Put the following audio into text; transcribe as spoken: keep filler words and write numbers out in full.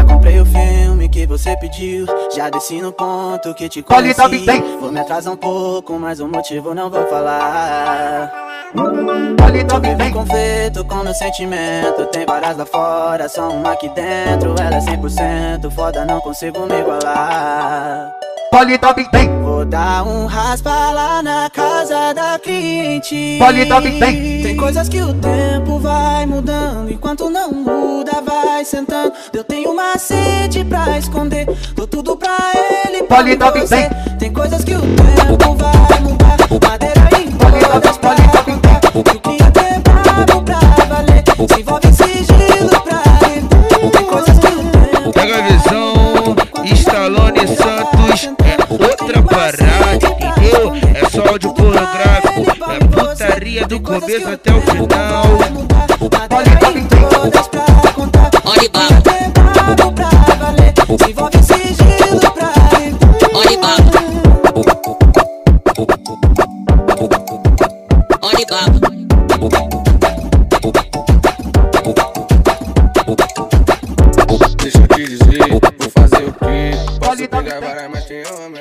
comprei o filme que você pediu, já desci no ponto que te conheci. Vou me atrasar um pouco, mas o motivo não vou falar. Tô vivendo conflito com meu sentimento. Tem várias lá fora, só uma aqui dentro. Ela é cem por cento foda, não consigo me igualar. Politop tem. Vou dar um raspa lá na casa da cliente. Politop tem. Tem coisas que o tempo vai mudando, enquanto não muda vai sentando. Eu tenho uma sede pra esconder, dou tudo pra ele, pra Politop você. tem. Tem coisas que o tempo vai mudar, madeira em todas pra contar. O cliente é brabo pra valer, se envolve em sigilo pra ele. Tem coisas que o tempo pega a visão, Stallone Santos é outra parada, entendeu? É só áudio pornográfico, é putaria do começo até o final. Olha baba, se envolve em sigilo pra ele. olha baba, olha baba. Deixa eu te dizer, vou fazer o quê? Posso pegar várias, mas tem homem.